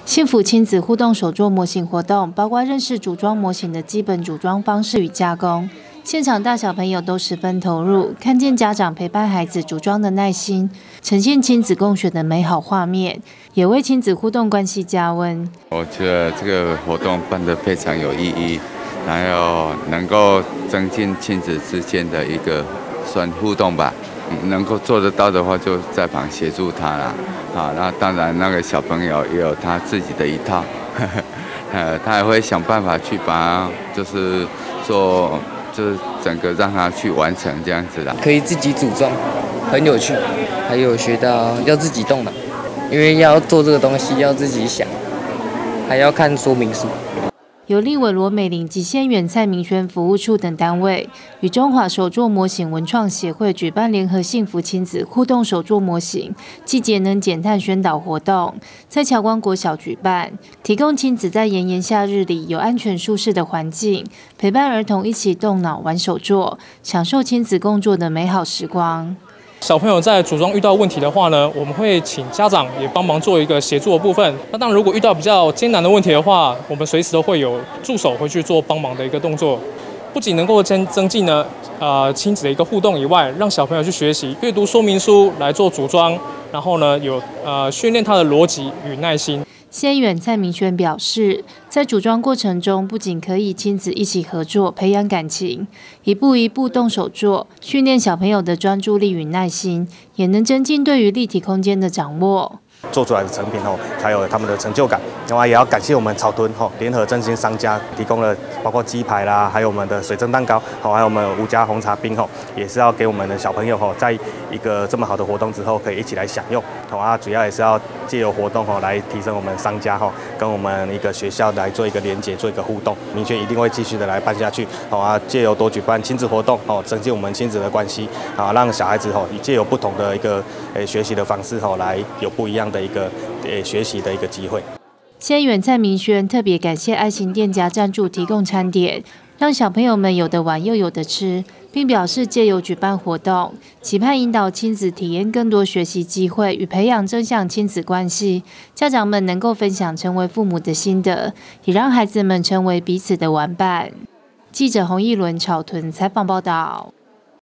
幸福亲子互动手作模型活动，包括认识组装模型的基本组装方式与加工。现场大小朋友都十分投入，看见家长陪伴孩子组装的耐心，呈现亲子共学的美好画面，也为亲子互动关系加温。 我觉得这个活动办得非常有意义，还有能够增进亲子之间的一个算互动吧。能够做得到的话，就在旁协助他啦。那当然那个小朋友也有他自己的一套，他也会想办法去把就是做。就是整个让他去完成这样子的， 可以自己组装，很有趣，还有学到要自己动脑，因为要做这个东西要自己想，还要看说明书。 由立委罗美玲及先远蔡明轩服务处等单位与中华手作模型文创协会举办联合幸福亲子互动手作模型暨节能减碳宣导活动，在侨光国小举办，提供亲子在炎炎夏日里有安全舒适的环境，陪伴儿童一起动脑玩手作，享受亲子共作的美好时光。 小朋友在组装遇到问题的话呢，我们会请家长也帮忙做一个协助的部分。那当然，如果遇到比较艰难的问题的话，我们随时都会有助手会去做帮忙的一个动作。不仅能够增进呢亲子的一个互动以外，让小朋友去学习阅读说明书来做组装，然后呢有训练他的逻辑与耐心。 先远蔡明轩表示，在组装过程中，不仅可以亲子一起合作，培养感情，一步一步动手做，训练小朋友的专注力与耐心，也能增进对于立体空间的掌握。 做出来的成品才有他们的成就感。另外也要感谢我们草屯联合振兴商家提供了包括鸡排啦，还有我们的水蒸蛋糕，还有我们无加红茶冰也是要给我们的小朋友在一个这么好的活动之后可以一起来享用。主要也是要借由活动来提升我们商家跟我们一个学校来做一个连结，做一个互动。明轩一定会继续的来办下去。借由多举办亲子活动增进我们亲子的关系让小孩子借由不同的一个学习的方式来有不一样的一个学习的一个机会。 先远蔡明轩特别感谢爱心店家赞助提供餐点，让小朋友们有的玩又有的吃，并表示借由举办活动，期盼引导亲子体验更多学习机会与培养正向亲子关系。家长们能够分享成为父母的心得，也让孩子们成为彼此的玩伴。记者洪义伦草屯采访报道。